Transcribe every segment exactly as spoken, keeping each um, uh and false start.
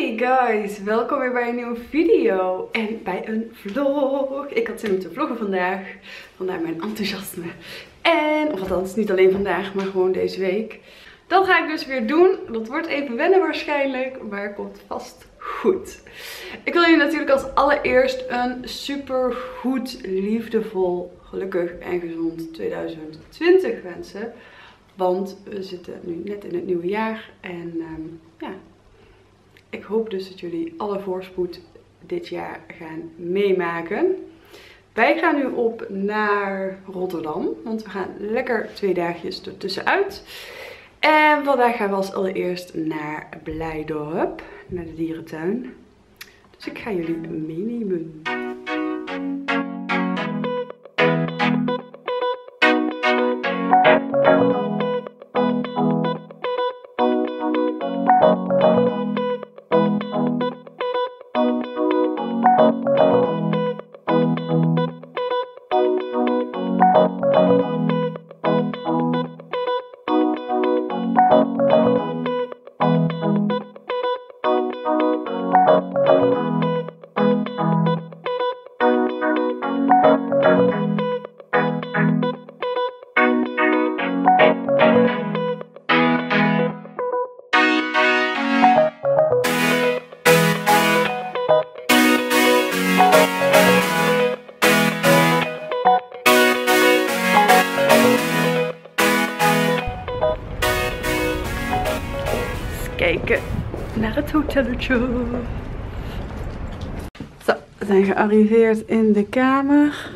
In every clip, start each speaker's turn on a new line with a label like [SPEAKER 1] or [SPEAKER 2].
[SPEAKER 1] Hey guys, welkom weer bij een nieuwe video en bij een vlog. Ik had zin om te vloggen vandaag, vandaar mijn enthousiasme. En, of althans niet alleen vandaag, maar gewoon deze week. Dat ga ik dus weer doen. Dat wordt even wennen waarschijnlijk, maar komt vast goed. Ik wil jullie natuurlijk als allereerst een super goed, liefdevol, gelukkig en gezond tweeduizend twintig wensen. Want we zitten nu net in het nieuwe jaar en um, ja... Ik hoop dus dat jullie alle voorspoed dit jaar gaan meemaken. Wij gaan nu op naar Rotterdam, want we gaan lekker twee dagjes ertussenuit. En vandaag gaan we als allereerst naar Blijdorp, naar de dierentuin. Dus ik ga jullie meenemen. Kijken naar het hotelletje. Zo, we zijn gearriveerd in de kamer.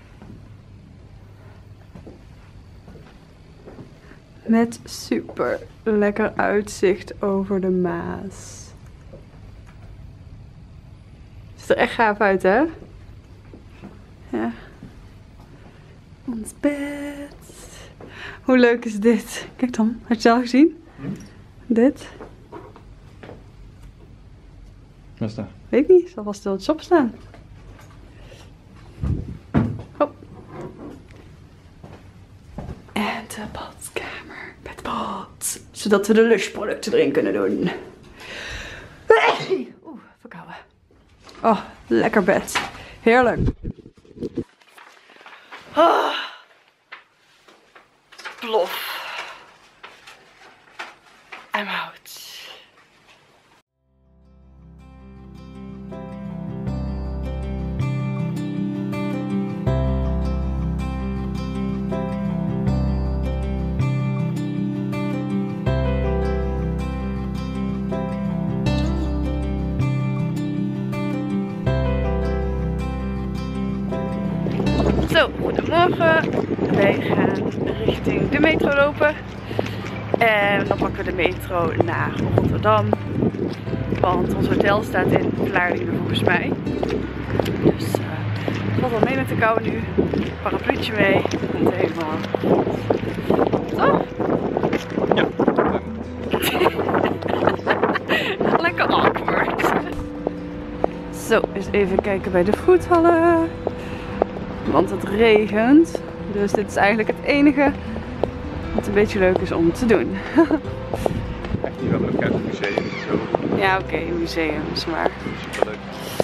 [SPEAKER 1] Met super lekker uitzicht over de Maas. Ziet er echt gaaf uit, hè? Ja. Ons bed. Hoe leuk is dit? Kijk dan, had je het al gezien? Hm? Dit.
[SPEAKER 2] Wat is dat?
[SPEAKER 1] Weet ik niet, zal wel stil het shop staan. Hop. En de badkamer met bad. Zodat we de lushproducten erin kunnen doen. Oeh, verkouden. Oh, lekker bed. Heerlijk. Oh. Plof. I'm out. Zo, goedemorgen. Wij gaan richting de metro lopen. En dan pakken we de metro naar Rotterdam. Want ons hotel staat in Vlaardingen volgens mij. Dus uh, het valt wel mee met de kou nu. Parapluutje mee. Komt helemaal goed. Toch?
[SPEAKER 2] Ja.
[SPEAKER 1] Lekker awkward. Zo, eens even kijken bij de fruithallen. Want het regent. Dus dit is eigenlijk het enige wat een beetje leuk is om te doen.
[SPEAKER 2] Echt niet wel leuk uit het museum. Zo.
[SPEAKER 1] Ja, oké, okay, museum is maar.
[SPEAKER 2] Superleuk.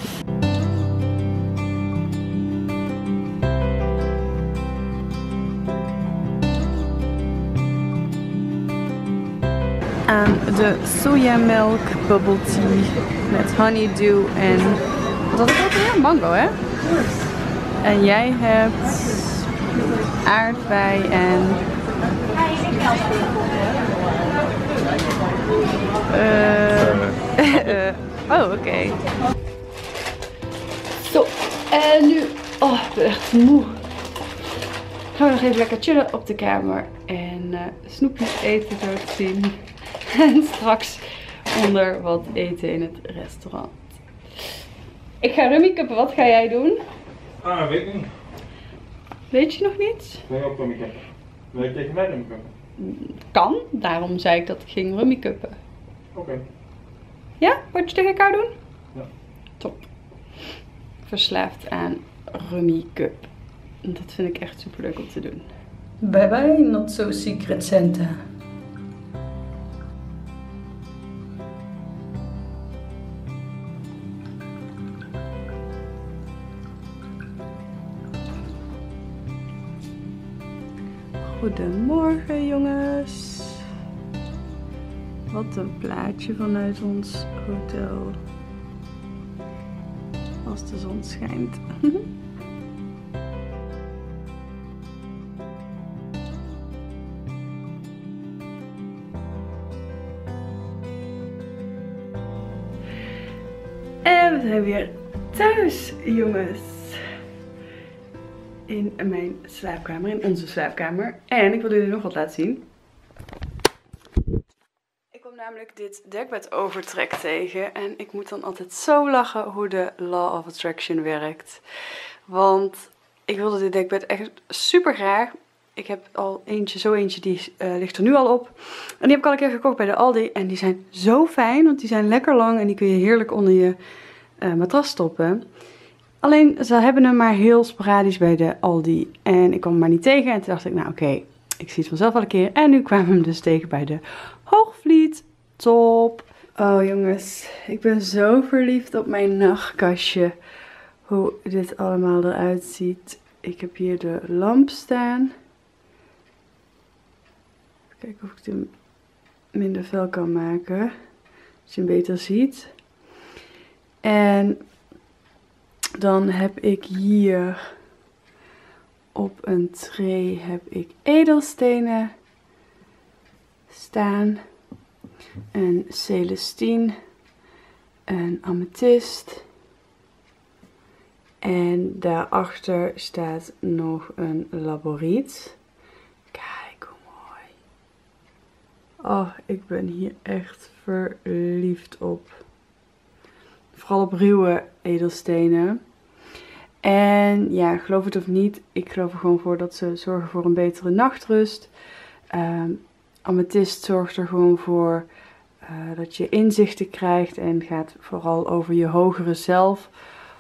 [SPEAKER 1] Aan de sojamelk bubble tea met honeydew en wat had ik ook weer? Mango, hè? En jij hebt aardbei en uh, uh, oh, oké. Okay. Zo, en nu, oh, ik ben echt moe. Gaan we nog even lekker chillen op de kamer en uh, snoepjes eten zo te zien. En straks onder wat eten in het restaurant. Ik ga rummy cuppen, wat ga jij doen?
[SPEAKER 2] Ah, weet ik niet.
[SPEAKER 1] Weet je nog niet?
[SPEAKER 2] Wil je ook rummy cuppen? Wil je tegen mij rummy cuppen?
[SPEAKER 1] Kan, daarom zei ik dat ik ging rummy cuppen.
[SPEAKER 2] Oké. Okay.
[SPEAKER 1] Ja? Wat je tegen elkaar doen?
[SPEAKER 2] Ja.
[SPEAKER 1] Top. Verslaafd aan rummy cup. Dat vind ik echt super leuk om te doen. Bye bye, not so secret Santa. Goedemorgen jongens. Wat een plaatje vanuit ons hotel. Als de zon schijnt. En we zijn weer thuis jongens. In mijn slaapkamer, in onze slaapkamer. En ik wil jullie nog wat laten zien. Ik kom namelijk dit dekbed overtrek tegen. En ik moet dan altijd zo lachen hoe de Law of Attraction werkt. Want ik wilde dit dekbed echt super graag. Ik heb al eentje, zo eentje, die uh, ligt er nu al op. En die heb ik al een keer gekocht bij de Aldi. En die zijn zo fijn, want die zijn lekker lang. En die kun je heerlijk onder je uh, matras stoppen. Alleen, ze hebben hem maar heel sporadisch bij de Aldi. En ik kwam hem maar niet tegen. En toen dacht ik, nou oké, okay, ik zie het vanzelf wel een keer. En nu kwamen we hem dus tegen bij de Hoogvliet. Top. Oh jongens, ik ben zo verliefd op mijn nachtkastje. Hoe dit allemaal eruit ziet. Ik heb hier de lamp staan. Even kijken of ik hem minder fel kan maken. Als je hem beter ziet. En dan heb ik hier op een tray heb ik edelstenen staan. Een celestine. Een amethyst. En daarachter staat nog een laboriet. Kijk hoe mooi. Oh, ik ben hier echt verliefd op. Vooral op ruwe edelstenen. En ja, geloof het of niet, ik geloof er gewoon voor dat ze zorgen voor een betere nachtrust. Um, amethyst zorgt er gewoon voor uh, dat je inzichten krijgt en gaat vooral over je hogere zelf.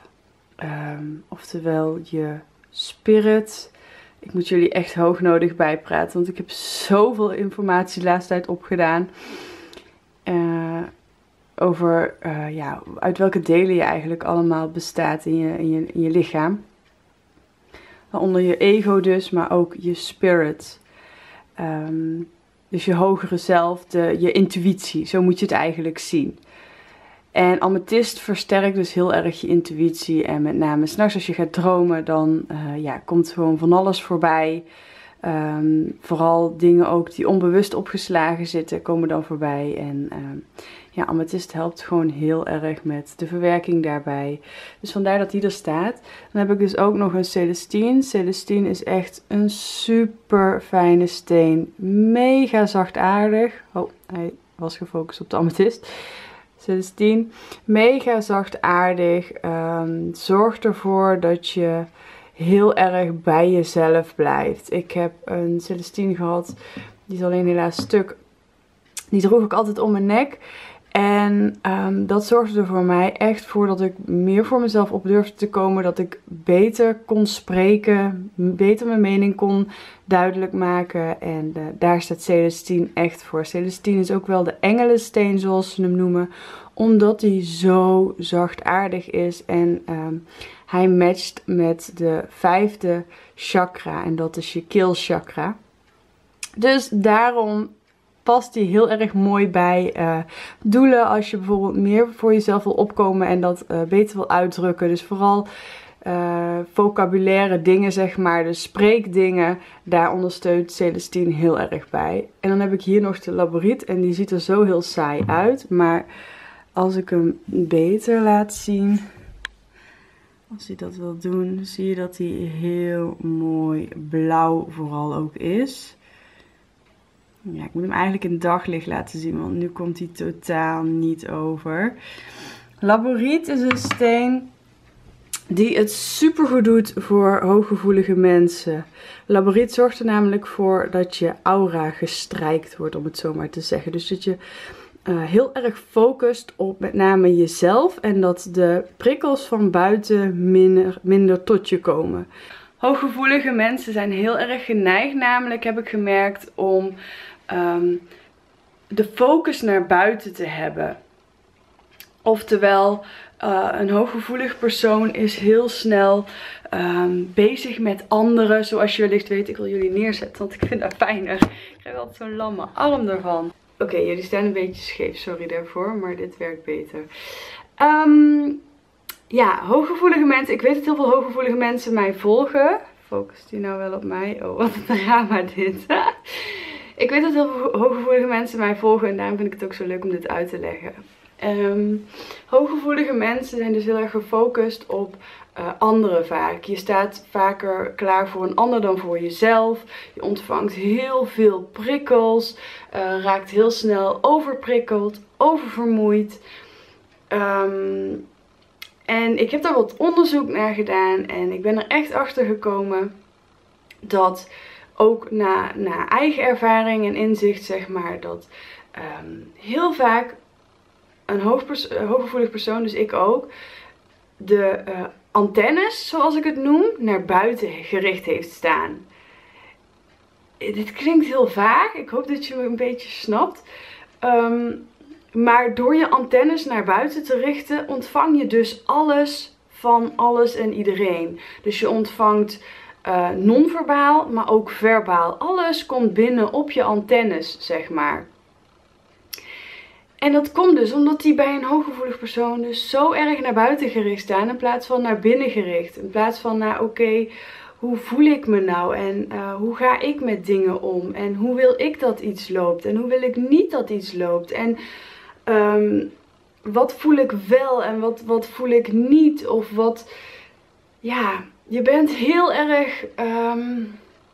[SPEAKER 1] Um, oftewel je spirit. Ik moet jullie echt hoognodig bijpraten, want ik heb zoveel informatie de laatste tijd opgedaan. Uh, over uh, ja, uit welke delen je eigenlijk allemaal bestaat in je, in je, in je lichaam. Waaronder je ego dus, maar ook je spirit. Um, dus je hogere zelf, de, je intuïtie. Zo moet je het eigenlijk zien. En amethyst versterkt dus heel erg je intuïtie. En met name 's nachts als je gaat dromen, dan uh, ja, komt gewoon van alles voorbij. Um, vooral dingen ook die onbewust opgeslagen zitten, komen dan voorbij. En um, ja, amethyst helpt gewoon heel erg met de verwerking daarbij. Dus vandaar dat die er staat. Dan heb ik dus ook nog een celestine. Celestine is echt een super fijne steen. Mega zachtaardig. Oh, hij was gefocust op de amethyst. Celestine, mega zachtaardig. Um, zorgt ervoor dat je heel erg bij jezelf blijft. Ik heb een celestine gehad, die is alleen helaas stuk. Die droeg ik altijd om mijn nek. En um, dat zorgde er voor mij echt voor dat ik meer voor mezelf op durfde te komen. Dat ik beter kon spreken, beter mijn mening kon duidelijk maken. En uh, daar staat celestine echt voor. Celestine is ook wel de engelensteen zoals ze hem noemen. Omdat hij zo zachtaardig is. En um, hij matcht met de vijfde chakra. En dat is je keelchakra. Dus daarom past die heel erg mooi bij uh, doelen. Als je bijvoorbeeld meer voor jezelf wil opkomen en dat uh, beter wil uitdrukken. Dus vooral uh, vocabulaire dingen, zeg maar. Dus spreekdingen. Daar ondersteunt celestine heel erg bij. En dan heb ik hier nog de laboriet. En die ziet er zo heel saai uit. Maar als ik hem beter laat zien, als hij dat wil doen, zie je dat hij heel mooi blauw vooral ook is. Ja, ik moet hem eigenlijk in daglicht laten zien, want nu komt hij totaal niet over. Laboriet is een steen die het supergoed doet voor hooggevoelige mensen. Laboriet zorgt er namelijk voor dat je aura gestrijkt wordt, om het zo maar te zeggen. Dus dat je uh, heel erg focust op met name jezelf en dat de prikkels van buiten minder, minder tot je komen. Hooggevoelige mensen zijn heel erg geneigd, namelijk heb ik gemerkt, om um, de focus naar buiten te hebben. Oftewel, uh, een hooggevoelig persoon is heel snel um, bezig met anderen. Zoals je wellicht weet, ik wil jullie neerzetten, want ik vind dat fijner. Ik krijg altijd zo'n lamme arm ervan. Oké, okay, jullie staan een beetje scheef, sorry daarvoor, maar dit werkt beter. Um, ja, hooggevoelige mensen. Ik weet dat heel veel hooggevoelige mensen mij volgen. Focust die nou wel op mij? Oh, wat een drama dit. Ik weet dat heel veel hooggevoelige mensen mij volgen en daarom vind ik het ook zo leuk om dit uit te leggen. Um, hooggevoelige mensen zijn dus heel erg gefocust op uh, anderen vaak. Je staat vaker klaar voor een ander dan voor jezelf. Je ontvangt heel veel prikkels. Uh, raakt heel snel overprikkeld, oververmoeid. Um, en ik heb daar wat onderzoek naar gedaan. En ik ben er echt achter gekomen dat ook na, na eigen ervaring en inzicht, zeg maar, dat um, heel vaak een hoogpers hooggevoelig persoon, dus ik ook, de uh, antennes, zoals ik het noem, naar buiten gericht heeft staan. Dit klinkt heel vaag. Ik hoop dat je me een beetje snapt. Um, maar door je antennes naar buiten te richten, ontvang je dus alles van alles en iedereen. Dus je ontvangt uh, non-verbaal, maar ook verbaal. Alles komt binnen op je antennes, zeg maar. En dat komt dus omdat die bij een hooggevoelig persoon dus zo erg naar buiten gericht staan in plaats van naar binnen gericht. In plaats van naar, oké, okay, hoe voel ik me nou en uh, hoe ga ik met dingen om en hoe wil ik dat iets loopt en hoe wil ik niet dat iets loopt en um, wat voel ik wel en wat, wat voel ik niet of wat, ja, je bent heel erg um,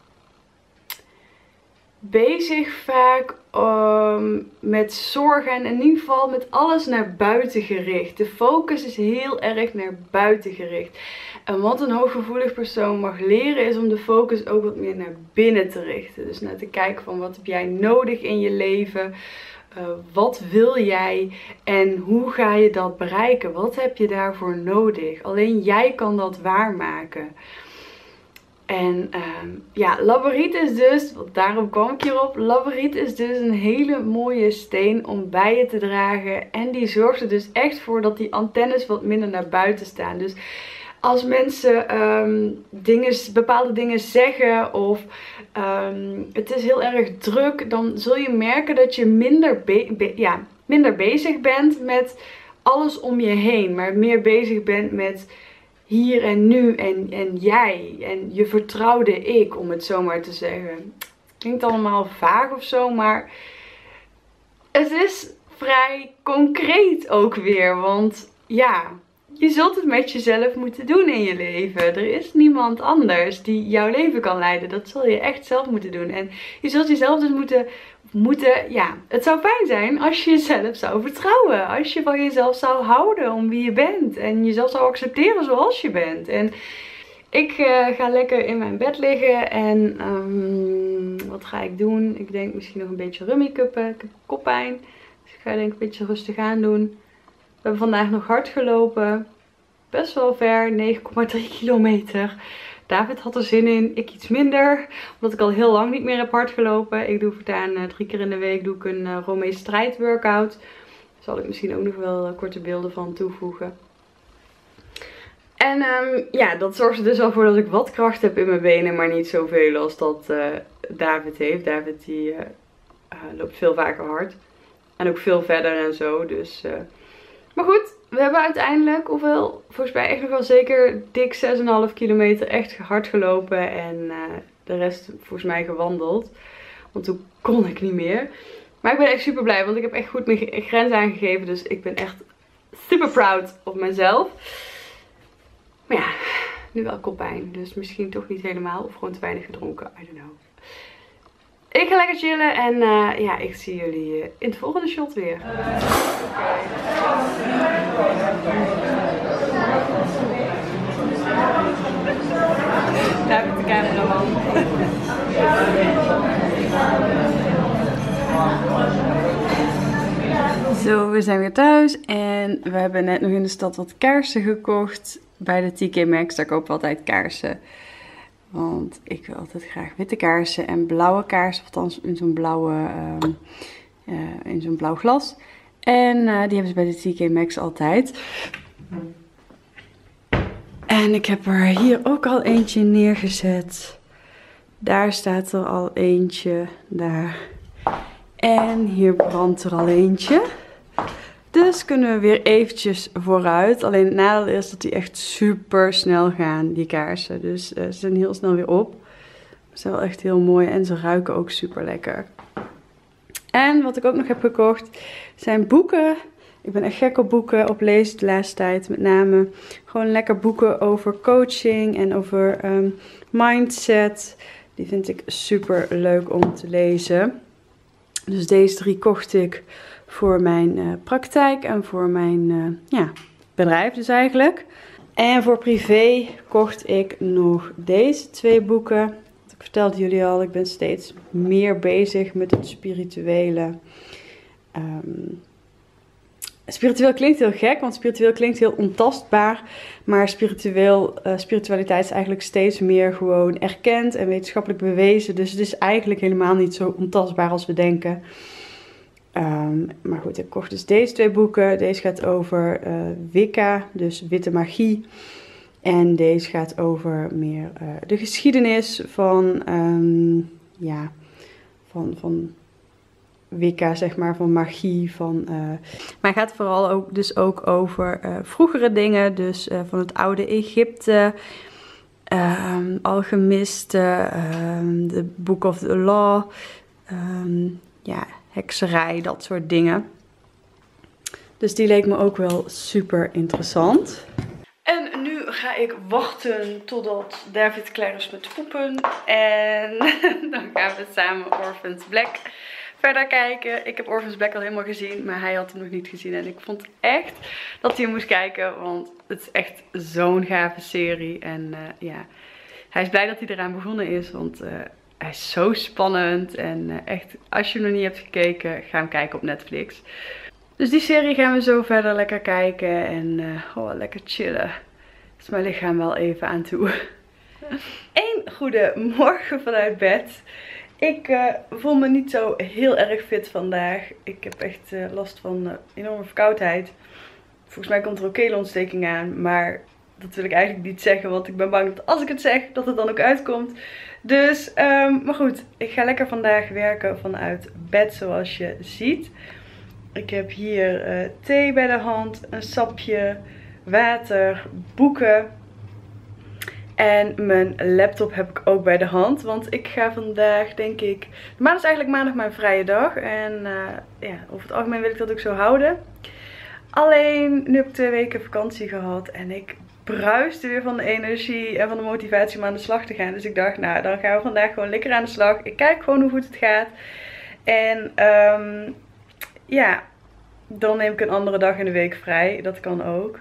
[SPEAKER 1] bezig vaak um, met zorgen en in ieder geval met alles naar buiten gericht. De focus is heel erg naar buiten gericht. En wat een hooggevoelig persoon mag leren is om de focus ook wat meer naar binnen te richten. Dus naar te kijken van wat heb jij nodig in je leven? Uh, wat wil jij en hoe ga je dat bereiken? Wat heb je daarvoor nodig? Alleen jij kan dat waarmaken. En uh, ja, laboriet is dus, want daarom kwam ik hierop, laboriet is dus een hele mooie steen om bij je te dragen. En die zorgt er dus echt voor dat die antennes wat minder naar buiten staan. Dus als mensen um, dingen, bepaalde dingen zeggen of um, het is heel erg druk, dan zul je merken dat je minder, be be ja, minder bezig bent met alles om je heen. Maar meer bezig bent met hier en nu en, en jij en je vertrouwde ik, om het zo maar te zeggen. Het klinkt allemaal vaag of zo, maar het is vrij concreet ook weer. Want ja, je zult het met jezelf moeten doen in je leven. Er is niemand anders die jouw leven kan leiden. Dat zul je echt zelf moeten doen. En je zult jezelf dus moeten, moeten, ja, het zou fijn zijn als je jezelf zou vertrouwen. Als je van jezelf zou houden om wie je bent. En jezelf zou accepteren zoals je bent. En ik uh, ga lekker in mijn bed liggen. En um, wat ga ik doen? Ik denk misschien nog een beetje rummy cuppen. Ik heb koppijn. Dus ik ga denk ik een beetje rustig aan doen. We hebben vandaag nog hard gelopen. Best wel ver, negen komma drie kilometer. David had er zin in, ik iets minder. Omdat ik al heel lang niet meer heb hard gelopen. Ik doe voortaan uh, drie keer in de week doe ik een uh, Romee strijd workout. Daar zal ik misschien ook nog wel uh, korte beelden van toevoegen. En um, ja, dat zorgt er dus al voor dat ik wat kracht heb in mijn benen. Maar niet zoveel als dat uh, David heeft. David die uh, uh, loopt veel vaker hard. En ook veel verder en zo. Dus... Uh, Maar goed, we hebben uiteindelijk, hoeveel, volgens mij echt nog wel zeker dik zes komma vijf kilometer echt hard gelopen. En uh, de rest volgens mij gewandeld. Want toen kon ik niet meer. Maar ik ben echt super blij, want ik heb echt goed mijn grens aangegeven. Dus ik ben echt super proud op mezelf. Maar ja, nu wel koppijn. Dus misschien toch niet helemaal. Of gewoon te weinig gedronken, I don't know. Ik ga lekker chillen en uh, ja, ik zie jullie uh, in het volgende shot weer. Uh, Daar heb ik de cameraman. Zo, we zijn weer thuis en we hebben net nog in de stad wat kaarsen gekocht bij de T K Maxx. Daar kopen we altijd kaarsen. Want ik wil altijd graag witte kaarsen en blauwe kaarsen. Althans in zo'n blauwe, um, uh, in zo'n blauw glas. En uh, die hebben ze bij de T K Maxx altijd. En ik heb er hier ook al eentje neergezet. Daar staat er al eentje. Daar. En hier brandt er al eentje. Dus kunnen we weer eventjes vooruit. Alleen het nadeel is dat die echt super snel gaan, die kaarsen. Dus uh, ze zijn heel snel weer op. Ze zijn wel echt heel mooi en ze ruiken ook super lekker. En wat ik ook nog heb gekocht zijn boeken. Ik ben echt gek op boeken, op lezen de laatste tijd. Met name gewoon lekker boeken over coaching en over um, mindset. Die vind ik super leuk om te lezen. Dus deze drie kocht ik voor mijn uh, praktijk en voor mijn uh, ja, bedrijf dus eigenlijk. En voor privé kocht ik nog deze twee boeken. Ik vertelde jullie al, ik ben steeds meer bezig met het spirituele. Um, spiritueel klinkt heel gek, want spiritueel klinkt heel ontastbaar. Maar spiritueel, uh, spiritualiteit is eigenlijk steeds meer gewoon erkend en wetenschappelijk bewezen. Dus het is eigenlijk helemaal niet zo ontastbaar als we denken. Um, maar goed, ik kocht dus deze twee boeken. Deze gaat over uh, Wicca, dus witte magie. En deze gaat over meer uh, de geschiedenis van, um, ja, van, van Wicca, zeg maar, van magie. Van, uh, maar het gaat vooral ook, dus ook over uh, vroegere dingen, dus uh, van het oude Egypte, um, alchemisten, um, de Book of the Law, um, ja, hekserij, dat soort dingen. Dus die leek me ook wel super interessant. En nu ga ik wachten totdat David klaar is met poepen. En dan gaan we samen Orphans Black verder kijken. Ik heb Orphans Black al helemaal gezien, maar hij had hem nog niet gezien. En ik vond echt dat hij hem moest kijken, want het is echt zo'n gave serie. En uh, ja, hij is blij dat hij eraan begonnen is, want uh, hij is zo spannend. En uh, echt, als je hem nog niet hebt gekeken, ga hem kijken op Netflix. Dus die serie gaan we zo verder lekker kijken en uh, oh, lekker chillen. Is mijn lichaam wel even aan toe. Een goede morgen vanuit bed. Ik uh, voel me niet zo heel erg fit vandaag. Ik heb echt uh, last van uh, enorme verkoudheid. Volgens mij komt er ook keelontsteking aan, maar dat wil ik eigenlijk niet zeggen, want ik ben bang dat als ik het zeg, dat het dan ook uitkomt. Dus, um, maar goed, ik ga lekker vandaag werken vanuit bed zoals je ziet. Ik heb hier uh, thee bij de hand, een sapje, water, boeken. En mijn laptop heb ik ook bij de hand. Want ik ga vandaag, denk ik... Normaal is eigenlijk maandag mijn vrije dag. En uh, ja, over het algemeen wil ik dat ook zo houden. Alleen, nu heb ik twee weken vakantie gehad. En ik bruiste weer van de energie en van de motivatie om aan de slag te gaan. Dus ik dacht, nou, dan gaan we vandaag gewoon lekker aan de slag. Ik kijk gewoon hoe goed het gaat. En um, ja, dan neem ik een andere dag in de week vrij. Dat kan ook.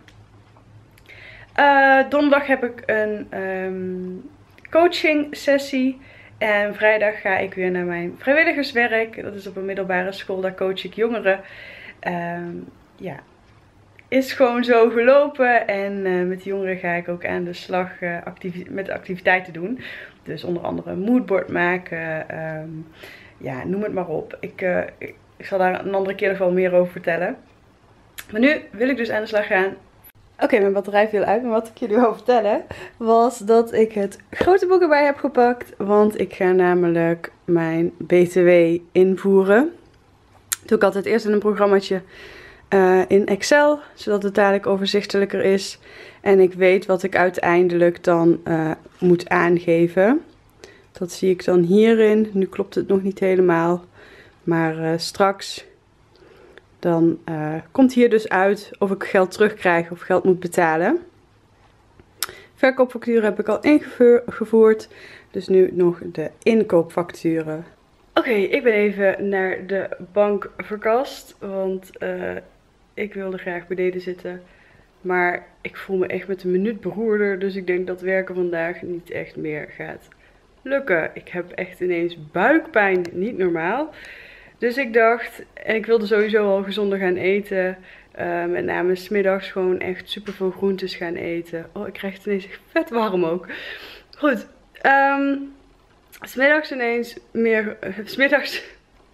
[SPEAKER 1] Uh, donderdag heb ik een um, coaching sessie. En vrijdag ga ik weer naar mijn vrijwilligerswerk. Dat is op een middelbare school. Daar coach ik jongeren. Um, ja, is gewoon zo gelopen. En uh, met de jongeren ga ik ook aan de slag uh, activi met activiteiten doen. Dus onder andere een moodboard maken. Um, ja, noem het maar op. Ik, uh, ik, ik zal daar een andere keer nog wel meer over vertellen. Maar nu wil ik dus aan de slag gaan. Oké, okay, mijn batterij viel uit, maar wat ik jullie wil vertellen was dat ik het grote boek erbij heb gepakt. Want ik ga namelijk mijn B T W invoeren. Dat doe ik altijd eerst in een programmaatje uh, in Excel, zodat het dadelijk overzichtelijker is. En ik weet wat ik uiteindelijk dan uh, moet aangeven. Dat zie ik dan hierin. Nu klopt het nog niet helemaal, maar uh, straks... Dan uh, komt hier dus uit of ik geld terugkrijg of geld moet betalen. Verkoopfacturen heb ik al ingevoerd. Dus nu nog de inkoopfacturen. Oké, okay, ik ben even naar de bank verkast. Want uh, ik wilde graag beneden zitten. Maar ik voel me echt met een minuut beroerder. Dus ik denk dat werken vandaag niet echt meer gaat lukken. Ik heb echt ineens buikpijn. Niet normaal. Dus ik dacht, en ik wilde sowieso al gezonder gaan eten. Uh, met name 's middags gewoon echt super veel groentes gaan eten. Oh, ik krijg het ineens echt vet warm ook. Goed. Um, 's middags ineens meer... Uh, 's middags...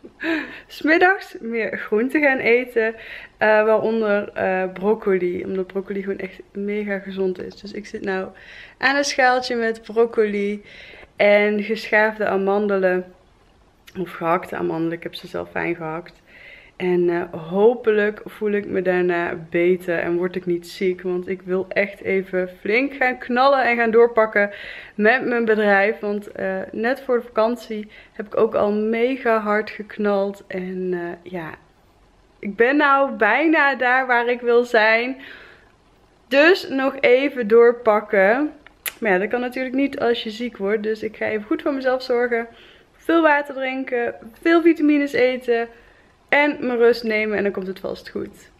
[SPEAKER 1] 'Smiddags meer groente gaan eten. Uh, waaronder uh, broccoli. Omdat broccoli gewoon echt mega gezond is. Dus ik zit nou aan een schaaltje met broccoli. En geschaafde amandelen. Of gehakte amandelen. Ik heb ze zelf fijn gehakt. En uh, hopelijk voel ik me daarna beter en word ik niet ziek. Want ik wil echt even flink gaan knallen en gaan doorpakken met mijn bedrijf. Want uh, net voor de vakantie heb ik ook al mega hard geknald. En uh, ja, ik ben nou bijna daar waar ik wil zijn. Dus nog even doorpakken. Maar ja, dat kan natuurlijk niet als je ziek wordt. Dus ik ga even goed voor mezelf zorgen. Veel water drinken, veel vitamines eten. En mijn rust nemen en dan komt het vast goed.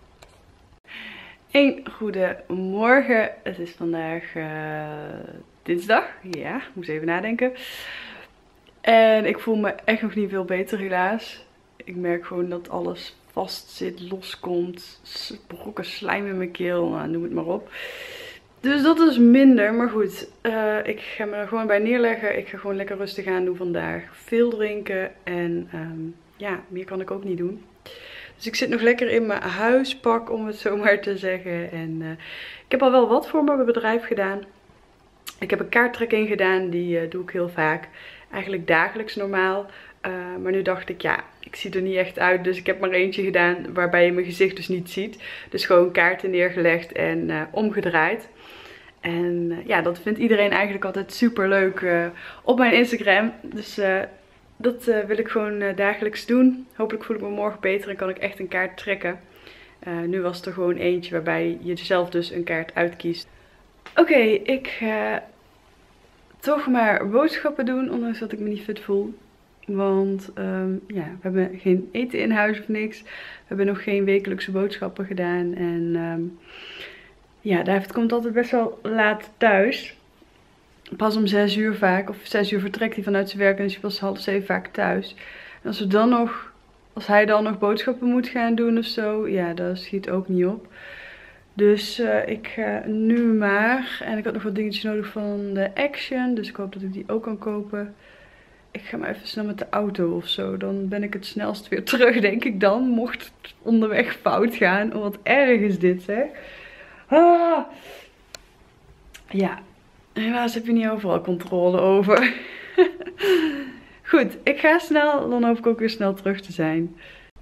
[SPEAKER 1] Een goede morgen. Het is vandaag uh, dinsdag. Ja, ik moest even nadenken. En ik voel me echt nog niet veel beter helaas. Ik merk gewoon dat alles vast zit, loskomt. Brokken slijm in mijn keel, nou, noem het maar op. Dus dat is minder, maar goed. Uh, ik ga me er gewoon bij neerleggen. Ik ga gewoon lekker rustig aan doen vandaag. Veel drinken en... Um, ja, meer kan ik ook niet doen. Dus ik zit nog lekker in mijn huispak, om het zo maar te zeggen. En uh, ik heb al wel wat voor mijn bedrijf gedaan. Ik heb een kaarttrekking gedaan, die uh, doe ik heel vaak. Eigenlijk dagelijks normaal. Uh, maar nu dacht ik, ja, ik zie er niet echt uit. Dus ik heb maar eentje gedaan waarbij je mijn gezicht dus niet ziet. Dus gewoon kaarten neergelegd en uh, omgedraaid. En uh, ja, dat vindt iedereen eigenlijk altijd super leuk uh, op mijn Instagram. Dus... Uh, Dat uh, wil ik gewoon uh, dagelijks doen. Hopelijk voel ik me morgen beter en kan ik echt een kaart trekken. Uh, nu was het er gewoon eentje waarbij je zelf dus een kaart uitkiest. Oké, okay, ik ga toch maar boodschappen doen, ondanks dat ik me niet fit voel. Want um, ja, we hebben geen eten in huis of niks. We hebben nog geen wekelijkse boodschappen gedaan. En um, ja, David komt altijd best wel laat thuis. Pas om zes uur vaak, of zes uur vertrekt hij vanuit zijn werk en is hij pas half zeven vaak thuis. En als we dan nog, als hij dan nog boodschappen moet gaan doen of zo, ja, dat schiet ook niet op. Dus uh, ik ga nu maar, en ik had nog wat dingetjes nodig van de Action, dus ik hoop dat ik die ook kan kopen. Ik ga maar even snel met de auto of zo, dan ben ik het snelst weer terug, denk ik dan, mocht het onderweg fout gaan. Oh, wat erg is dit, zeg. Ah. Ja. Helaas heb je niet overal controle over. Goed, ik ga snel. Dan hoop ik ook weer snel terug te zijn.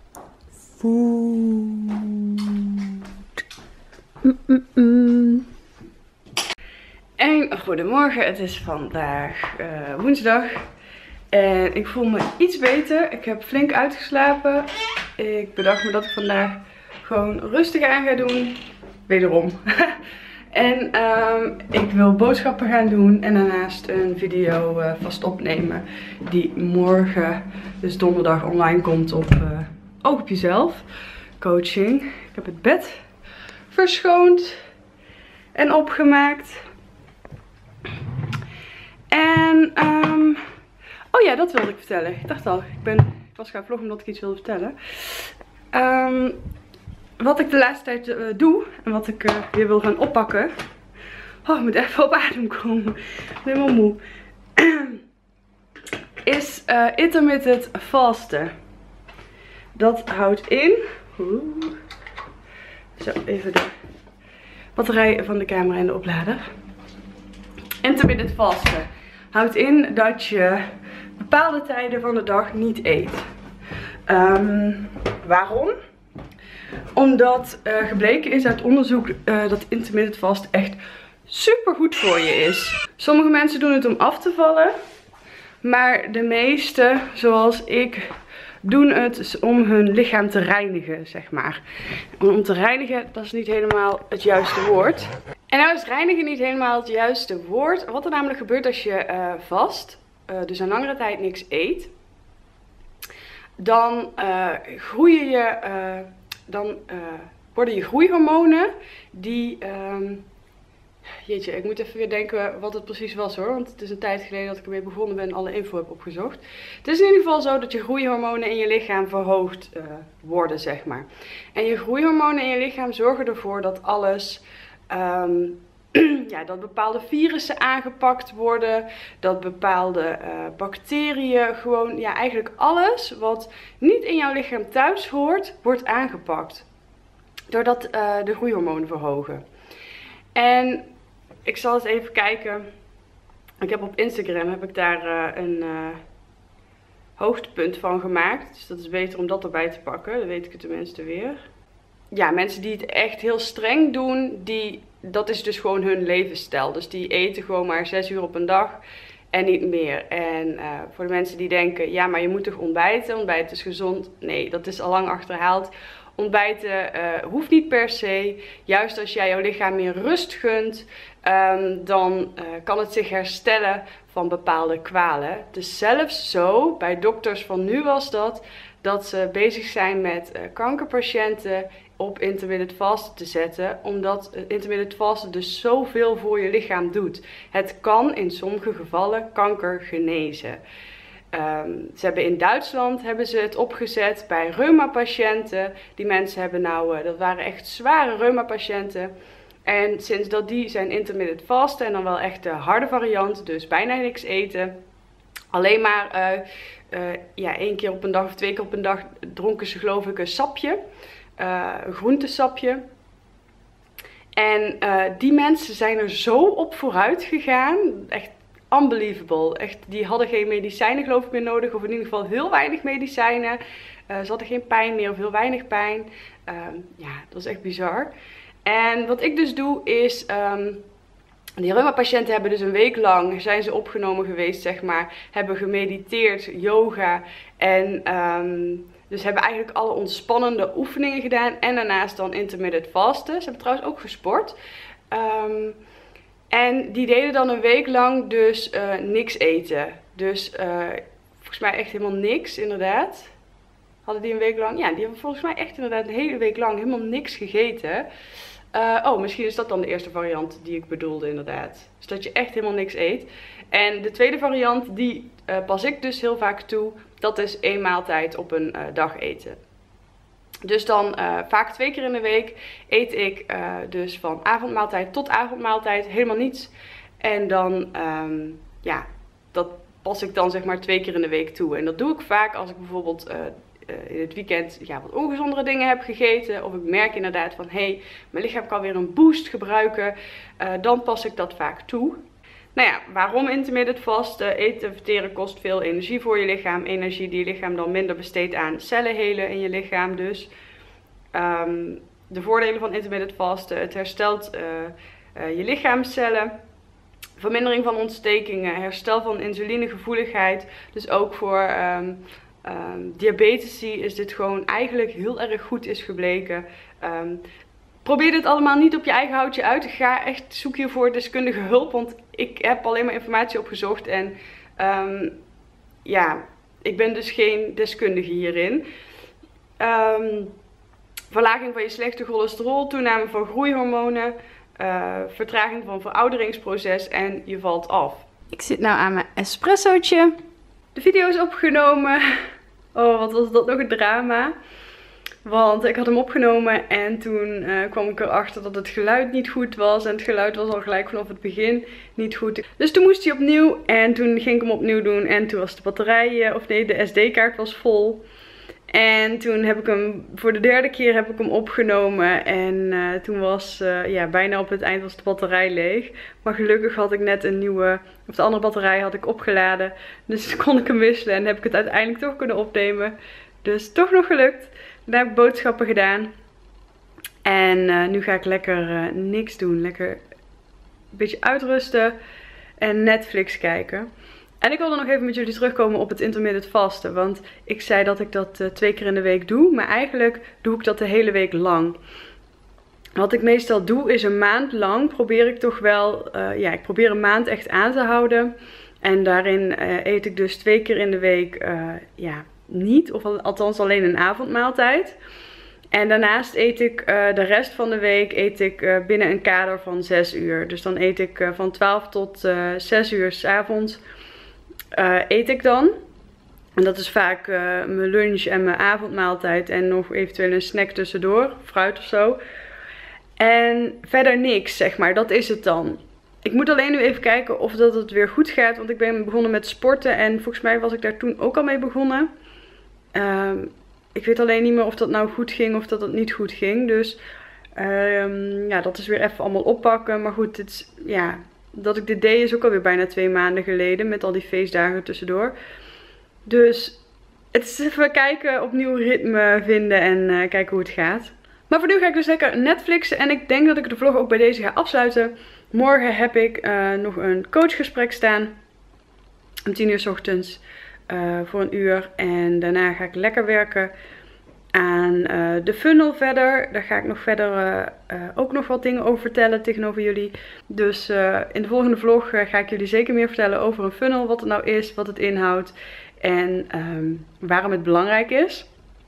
[SPEAKER 1] Food. Mm -mm -mm. En goedemorgen, het is vandaag uh, woensdag. En ik voel me iets beter. Ik heb flink uitgeslapen. Ik bedacht me dat ik vandaag gewoon rustig aan ga doen. Wederom. En um, ik wil boodschappen gaan doen en daarnaast een video uh, vast opnemen die morgen, dus donderdag, online komt op uh, Oog op Jezelf coaching. Ik heb het bed verschoond en opgemaakt. En, um, oh ja, dat wilde ik vertellen. Ik dacht al, ik, ben, ik was gaan vloggen omdat ik iets wilde vertellen. Um, Wat ik de laatste tijd uh, doe en wat ik uh, weer wil gaan oppakken. Oh, ik moet even op adem komen. Ik ben helemaal moe. Is uh, intermittent vasten. Dat houdt in. Oeh. Zo, even de batterij van de camera en de oplader. Intermittent vasten houdt in dat je bepaalde tijden van de dag niet eet. Um, waarom? Omdat uh, gebleken is uit onderzoek uh, dat intermittent vast echt super goed voor je is. Sommige mensen doen het om af te vallen. Maar de meeste, zoals ik, doen het om hun lichaam te reinigen, zeg maar. Om te reinigen, dat is niet helemaal het juiste woord. En nou is reinigen niet helemaal het juiste woord. Wat er namelijk gebeurt als je uh, vast, uh, dus een langere tijd niks eet. Dan uh, groeien je... Uh, Dan uh, worden je groeihormonen die... Um, jeetje, ik moet even weer denken wat het precies was hoor. Want het is een tijd geleden dat ik ermee begonnen ben en alle info heb opgezocht. Het is in ieder geval zo dat je groeihormonen in je lichaam verhoogd uh, worden, zeg maar. En je groeihormonen in je lichaam zorgen ervoor dat alles um, ja, dat bepaalde virussen aangepakt worden. Dat bepaalde uh, bacteriën, gewoon ja, eigenlijk alles wat niet in jouw lichaam thuis hoort, wordt aangepakt. Doordat uh, de groeihormonen verhogen. En ik zal eens even kijken. Ik heb op Instagram heb ik daar uh, een uh, hoogtepunt van gemaakt. Dus dat is beter om dat erbij te pakken. Dan weet ik het tenminste weer. Ja, mensen die het echt heel streng doen, die, dat is dus gewoon hun levensstijl. Dus die eten gewoon maar zes uur op een dag en niet meer. En uh, voor de mensen die denken, ja, maar je moet toch ontbijten? Ontbijten is gezond. Nee, dat is al lang achterhaald. Ontbijten uh, hoeft niet per se. Juist als jij jouw lichaam meer rust gunt, um, dan uh, kan het zich herstellen van bepaalde kwalen. Dus zelfs zo, bij dokters van nu was dat, dat ze bezig zijn met uh, kankerpatiënten op intermittent fasten te zetten. Omdat intermittent fasten dus zoveel voor je lichaam doet. Het kan in sommige gevallen kanker genezen. Um, ze hebben in Duitsland hebben ze het opgezet bij reuma-patiënten. Die mensen hebben nou, uh, dat waren echt zware reuma-patiënten. En sinds dat die zijn intermittent fasten en dan wel echt de harde variant, dus bijna niks eten. Alleen maar uh, uh, ja, één keer op een dag of twee keer op een dag dronken ze geloof ik een sapje. Uh, een groentesapje. En uh, die mensen zijn er zo op vooruit gegaan. Echt unbelievable. Echt, die hadden geen medicijnen geloof ik meer nodig. Of in ieder geval heel weinig medicijnen. Uh, ze hadden geen pijn meer of heel weinig pijn. Uh, ja, dat is echt bizar. En wat ik dus doe is... Um, die reuma-patiënten hebben dus een week lang, zijn ze opgenomen geweest, zeg maar. Hebben gemediteerd, yoga en... Um, Dus hebben eigenlijk alle ontspannende oefeningen gedaan. En daarnaast dan intermittent fasten. Ze hebben trouwens ook gesport. Um, en die deden dan een week lang dus uh, niks eten. Dus uh, volgens mij echt helemaal niks inderdaad. Hadden die een week lang? Ja, die hebben volgens mij echt inderdaad een hele week lang helemaal niks gegeten. Uh, oh, misschien is dat dan de eerste variant die ik bedoelde inderdaad. Dus dat je echt helemaal niks eet. En de tweede variant, die uh, pas ik dus heel vaak toe. Dat is één maaltijd op een uh, dag eten. Dus dan uh, vaak twee keer in de week eet ik uh, dus van avondmaaltijd tot avondmaaltijd helemaal niets. En dan, um, ja, dat pas ik dan zeg maar twee keer in de week toe. En dat doe ik vaak als ik bijvoorbeeld uh, uh, in het weekend ja, wat ongezondere dingen heb gegeten. Of ik merk inderdaad van, hé, hey, mijn lichaam kan weer een boost gebruiken. Uh, dan pas ik dat vaak toe. Nou ja, waarom intermittent fasten? Eten en verteren kost veel energie voor je lichaam. Energie die je lichaam dan minder besteedt aan cellen helen in je lichaam. Dus um, de voordelen van intermittent fasten. Het herstelt uh, uh, je lichaamcellen. Vermindering van ontstekingen. Herstel van insulinegevoeligheid. Dus ook voor um, um, diabetici is dit gewoon eigenlijk heel erg goed is gebleken. Um, Probeer dit allemaal niet op je eigen houtje uit. Ga echt zoek hiervoor deskundige hulp. Want ik heb alleen maar informatie opgezocht. En um, ja, ik ben dus geen deskundige hierin. Um, verlaging van je slechte cholesterol. Toename van groeihormonen. Uh, vertraging van verouderingsproces. En je valt af. Ik zit nou aan mijn espressootje. De video is opgenomen. Oh, wat was dat nog een drama. Want ik had hem opgenomen en toen uh, kwam ik erachter dat het geluid niet goed was. En het geluid was al gelijk vanaf het begin niet goed. Dus toen moest hij opnieuw en toen ging ik hem opnieuw doen. En toen was de batterij, uh, of nee, de S D-kaart was vol. En toen heb ik hem, voor de derde keer heb ik hem opgenomen. En uh, toen was, uh, ja, bijna op het eind was de batterij leeg. Maar gelukkig had ik net een nieuwe, of de andere batterij had ik opgeladen. Dus kon ik hem wisselen en heb ik het uiteindelijk toch kunnen opnemen. Dus toch nog gelukt. Daar heb ik boodschappen gedaan. En uh, nu ga ik lekker uh, niks doen. Lekker een beetje uitrusten. En Netflix kijken. En ik wilde nog even met jullie terugkomen op het intermittent fasten. Want ik zei dat ik dat uh, twee keer in de week doe. Maar eigenlijk doe ik dat de hele week lang. Wat ik meestal doe is een maand lang probeer ik toch wel... Uh, ja, ik probeer een maand echt aan te houden. En daarin uh, eet ik dus twee keer in de week... Uh, ja, niet, of althans alleen een avondmaaltijd. En daarnaast eet ik uh, de rest van de week eet ik, uh, binnen een kader van zes uur. Dus dan eet ik uh, van twaalf tot uh, zes uur 's avonds uh, eet ik dan. En dat is vaak uh, mijn lunch en mijn avondmaaltijd en nog eventueel een snack tussendoor, fruit of zo. En verder niks, zeg maar. Dat is het dan. Ik moet alleen nu even kijken of dat het weer goed gaat. Want ik ben begonnen met sporten. En volgens mij was ik daar toen ook al mee begonnen. Um, ik weet alleen niet meer of dat nou goed ging of dat het niet goed ging. Dus um, ja, dat is weer even allemaal oppakken. Maar goed, het is, ja, dat ik dit deed is ook alweer bijna twee maanden geleden. Met al die feestdagen tussendoor. Dus het is even kijken, opnieuw ritme vinden en uh, kijken hoe het gaat. Maar voor nu ga ik dus lekker Netflixen. En ik denk dat ik de vlog ook bij deze ga afsluiten. Morgen heb ik uh, nog een coachgesprek staan. Om tien uur 's ochtends. Uh, voor een uur. En daarna ga ik lekker werken aan uh, de funnel verder. Daar ga ik nog verder uh, uh, ook nog wat dingen over vertellen tegenover jullie. Dus uh, in de volgende vlog uh, ga ik jullie zeker meer vertellen over een funnel. Wat het nou is, wat het inhoudt. En um, waarom het belangrijk is.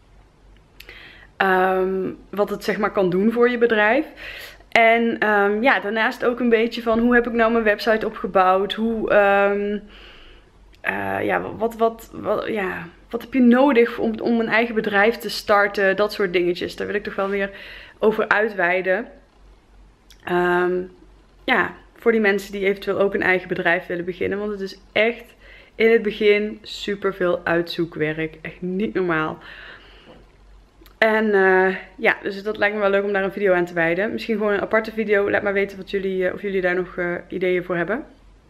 [SPEAKER 1] Um, wat het zeg maar kan doen voor je bedrijf. En um, ja, daarnaast ook een beetje van hoe heb ik nou mijn website opgebouwd. Hoe, um, uh, ja, wat, wat, wat, ja, wat heb je nodig om, om een eigen bedrijf te starten. Dat soort dingetjes. Daar wil ik toch wel weer over uitweiden. Um, ja, voor die mensen die eventueel ook een eigen bedrijf willen beginnen. Want het is echt in het begin super veel uitzoekwerk. Echt niet normaal. En uh, ja, dus dat lijkt me wel leuk om daar een video aan te wijden. Misschien gewoon een aparte video. Laat maar weten wat jullie, uh, of jullie daar nog uh, ideeën voor hebben.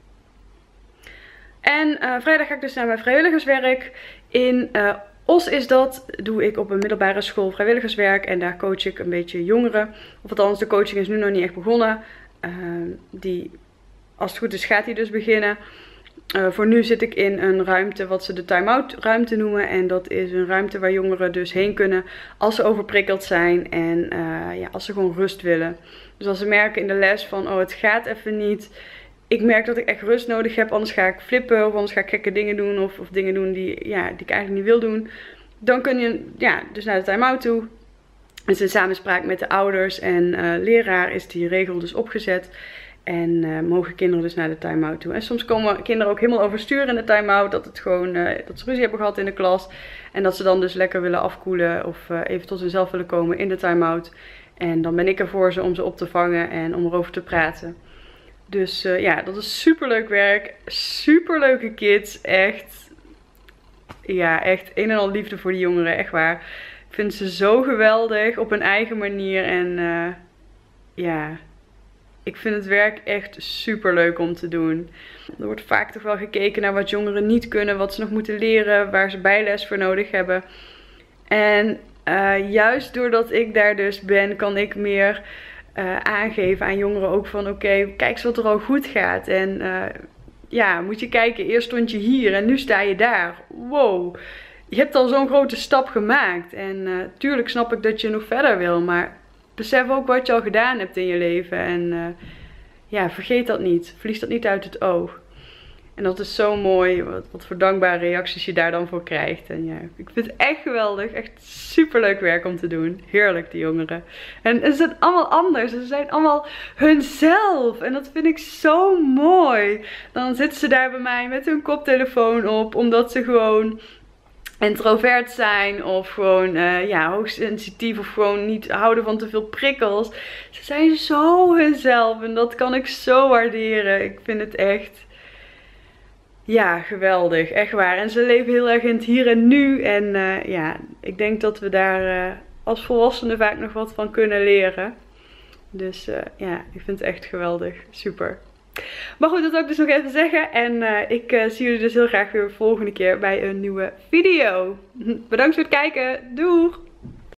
[SPEAKER 1] En uh, vrijdag ga ik dus naar mijn vrijwilligerswerk. In uh, Os is dat. Doe ik op een middelbare school vrijwilligerswerk. En daar coach ik een beetje jongeren. Of althans, de coaching is nu nog niet echt begonnen. Uh, die, als het goed is, gaat die dus beginnen. Uh, voor nu zit ik in een ruimte wat ze de time-out ruimte noemen. En dat is een ruimte waar jongeren dus heen kunnen als ze overprikkeld zijn. En uh, ja, als ze gewoon rust willen. Dus als ze merken in de les van, oh, het gaat even niet. Ik merk dat ik echt rust nodig heb, anders ga ik flippen. Of anders ga ik gekke dingen doen. Of, of dingen doen die, ja, die ik eigenlijk niet wil doen. Dan kun je ja, dus naar de time-out toe. Het is in samenspraak met de ouders en uh, leraar is die regel dus opgezet. En uh, mogen kinderen dus naar de time-out toe. En soms komen kinderen ook helemaal overstuur in de time-out. Dat, het gewoon, uh, dat ze ruzie hebben gehad in de klas. En dat ze dan dus lekker willen afkoelen. Of uh, even tot zichzelf willen komen in de time-out. En dan ben ik er voor ze om ze op te vangen en om erover te praten. Dus uh, ja, dat is super leuk werk. Super leuke kids. Echt. Ja, echt een en al liefde voor die jongeren. Echt waar. Ik vind ze zo geweldig. Op hun eigen manier. En uh, ja... Ik vind het werk echt super leuk om te doen. Er wordt vaak toch wel gekeken naar wat jongeren niet kunnen. Wat ze nog moeten leren. Waar ze bijles voor nodig hebben. En uh, juist doordat ik daar dus ben. Kan ik meer uh, aangeven aan jongeren ook van. Oké, okay, kijk eens wat er al goed gaat. En uh, ja, moet je kijken. Eerst stond je hier en nu sta je daar. Wow. Je hebt al zo'n grote stap gemaakt. En uh, tuurlijk snap ik dat je nog verder wil. Maar... besef ook wat je al gedaan hebt in je leven. En uh, ja, vergeet dat niet. Verlies dat niet uit het oog. En dat is zo mooi. Wat, wat voor dankbare reacties je daar dan voor krijgt. En ja, ik vind het echt geweldig. Echt super leuk werk om te doen. Heerlijk, die jongeren. En ze zijn allemaal anders. Ze zijn allemaal hunzelf. En dat vind ik zo mooi. Dan zitten ze daar bij mij met hun koptelefoon op. Omdat ze gewoon... introvert zijn of gewoon uh, ja, hoogsensitief of gewoon niet houden van te veel prikkels. Ze zijn zo hunzelf en dat kan ik zo waarderen. Ik vind het echt, ja, geweldig. Echt waar. En ze leven heel erg in het hier en nu. En uh, ja, ik denk dat we daar uh, als volwassenen vaak nog wat van kunnen leren. Dus uh, ja, ik vind het echt geweldig. Super. Maar goed, dat wil ik dus nog even zeggen. En uh, ik uh, zie jullie dus heel graag weer de volgende keer bij een nieuwe video. Bedankt voor het kijken. Doeg!